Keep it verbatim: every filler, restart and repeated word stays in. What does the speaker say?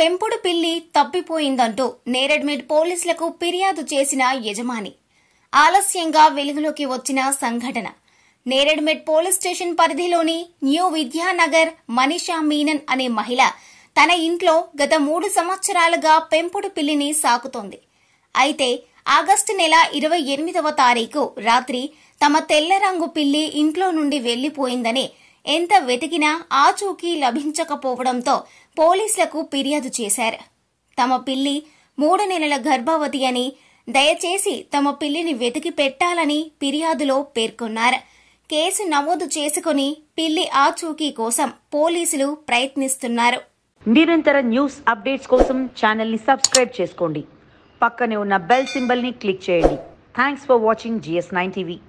పెంపుడు పిల్లి తప్పిపోయిందంటూ నేరెడ్మెట్ పోలీసులకు ఫిర్యాదు చేసిన యజమాని. ఆలస్యంగా వెలుగులోకి వచ్చిన సంఘటన. నేరెడ్మెట్ పోలీస్ స్టేషన్ పరిధిలోని న్యూ విద్యానగర్ మనీషా మీనన్ అనే మహిళ తన ఇంట్లో గత మూడు సంవత్సరాలుగా పెంపుడు పిల్లిని సాకుతోంది. అయితే ఆగస్టు నెల ఇరవై ఎనిమిదవ తారీఖు రాత్రి తమ తెల్ల రంగు పిల్లి ఇంట్లో నుండి వెళ్లిపోయిందని, ఎంత వెతికినా ఆచూకీ లభించకపోవడంతో పోలీసులకు ఫిర్యాదు చేశారు. తమ పిల్లి మూడు నెలల గర్భవతి అని, దయచేసి తమ పిల్లిని వెతికి పెట్టాలని ఫిర్యాదులో పేర్కొన్నారు. కేసు నమోదు చేసుకుని పిల్లి ఆచూకీ కోసం పోలీసులు ప్రయత్నిస్తున్నారు. నిరంతర న్యూస్ అప్డేట్స్ కోసం ఛానల్ ని సబ్స్క్రైబ్ చేసుకోండి. పక్కనే ఉన్న బెల్ సింబల్ ని క్లిక్ చేయండి. Thanks for watching GS nine TV.